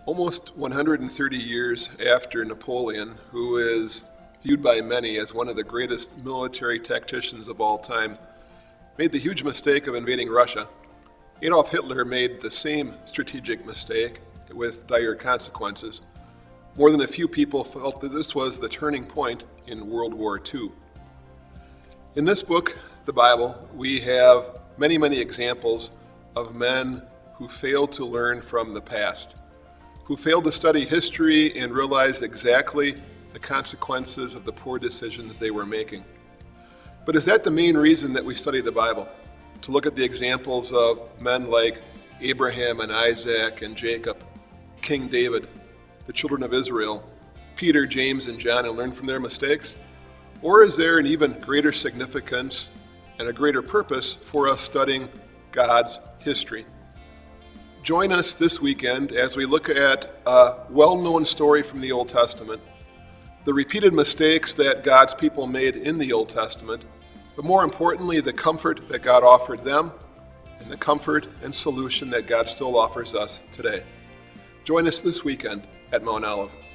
Almost 130 years after Napoleon, who is viewed by many as one of the greatest military tacticians of all time, made the huge mistake of invading Russia, Adolf Hitler made the same strategic mistake with dire consequences. More than a few people felt that this was the turning point in World War II. In this book, the Bible, we have many examples of men who failed to learn from the past, who failed to study history and realize exactly the consequences of the poor decisions they were making. But is that the main reason that we study the Bible? To look at the examples of men like Abraham and Isaac and Jacob, King David, the children of Israel, Peter, James, and John, and learn from their mistakes? Or is there an even greater significance and a greater purpose for us studying God's history? Join us this weekend as we look at a well-known story from the Old Testament, the repeated mistakes that God's people made in the Old Testament, but more importantly, the comfort that God offered them and the comfort and solution that God still offers us today. Join us this weekend at Mount Olive.